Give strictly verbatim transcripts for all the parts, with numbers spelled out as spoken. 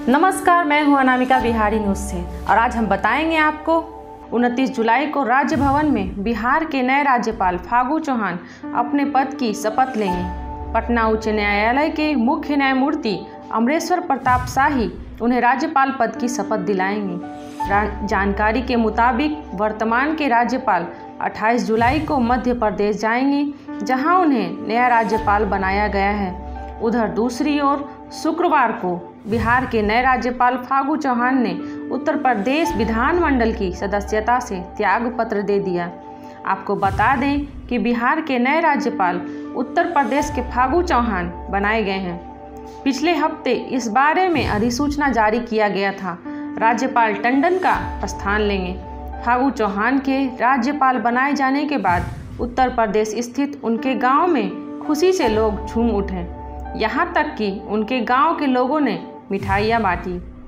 नमस्कार, मैं हूं अनामिका बिहारी न्यूज़ से और आज हम बताएंगे आपको उनतीस जुलाई को राज्य भवन में बिहार के नए राज्यपाल फागू चौहान अपने पद की शपथ लेंगे। पटना उच्च न्यायालय के मुख्य न्यायमूर्ति अमरेश्वर प्रताप शाही उन्हें राज्यपाल पद की शपथ दिलाएंगे। जानकारी के मुताबिक वर्तमान के राज्यपाल अट्ठाईस जुलाई को मध्य प्रदेश जाएंगे, जहां उन्हें नया राज्यपाल बनाया गया है। उधर दूसरी ओर शुक्रवार को बिहार के नए राज्यपाल फागू चौहान ने उत्तर प्रदेश विधानमंडल की सदस्यता से त्याग पत्र दे दिया। आपको बता दें कि बिहार के नए राज्यपाल उत्तर प्रदेश के फागू चौहान बनाए गए हैं। पिछले हफ्ते इस बारे में अधिसूचना जारी किया गया था। राज्यपाल टंडन का स्थान लेंगे। फागू चौहान के राज्यपाल बनाए जाने के बाद उत्तर प्रदेश स्थित उनके गांव में खुशी से लोग झूम उठे। यहाँ तक कि उनके गांव के लोगों ने मिठाइयाँ बांटी।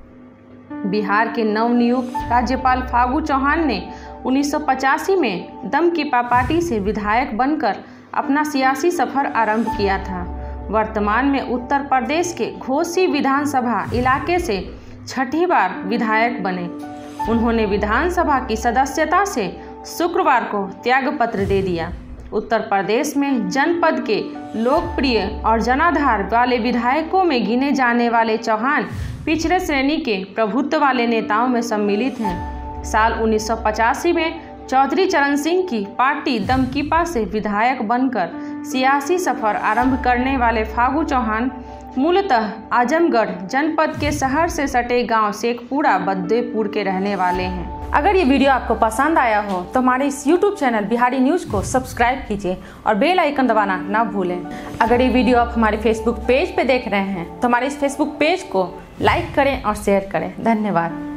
बिहार के नवनियुक्त राज्यपाल फागू चौहान ने उन्नीस सौ पचासी में दम की पार्टी से विधायक बनकर अपना सियासी सफर आरंभ किया था। वर्तमान में उत्तर प्रदेश के घोसी विधानसभा इलाके से छठी बार विधायक बने। उन्होंने विधानसभा की सदस्यता से शुक्रवार को त्यागपत्र दे दिया। उत्तर प्रदेश में जनपद के लोकप्रिय और जनाधार वाले विधायकों में गिने जाने वाले चौहान पिछड़े श्रेणी के प्रभुत्व वाले नेताओं में सम्मिलित हैं। साल उन्नीस सौ पचासी में चौधरी चरण सिंह की पार्टी दमकीपा से विधायक बनकर सियासी सफर आरंभ करने वाले फागू चौहान मूलतः आजमगढ़ जनपद के शहर से सटे गांव शेखपुरा बद्देपुर के रहने वाले हैं। अगर ये वीडियो आपको पसंद आया हो तो हमारे इस यूट्यूब चैनल बिहारी न्यूज़ को सब्सक्राइब कीजिए और बेल आइकन दबाना ना भूलें। अगर ये वीडियो आप हमारे फेसबुक पेज पे देख रहे हैं तो हमारे इस फेसबुक पेज को लाइक करें और शेयर करें। धन्यवाद।